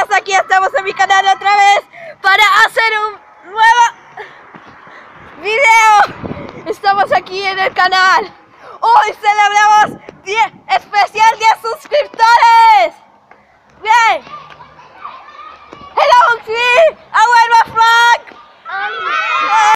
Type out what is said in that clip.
bienvenidos, aquí estamos en mi canal otra vez para hacer un nuevo video. Estamos aquí en el canal. Hoy celebramos